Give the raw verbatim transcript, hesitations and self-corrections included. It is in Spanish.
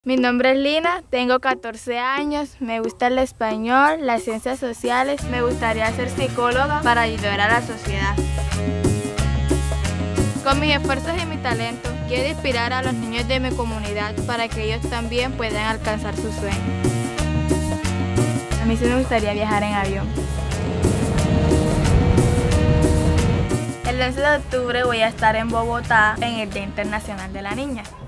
Mi nombre es Lina, tengo catorce años, me gusta el español, las ciencias sociales, me gustaría ser psicóloga para ayudar a la sociedad. Con mis esfuerzos y mi talento, quiero inspirar a los niños de mi comunidad para que ellos también puedan alcanzar sus sueños. A mí sí me gustaría viajar en avión. El once de octubre voy a estar en Bogotá en el Día Internacional de la Niña.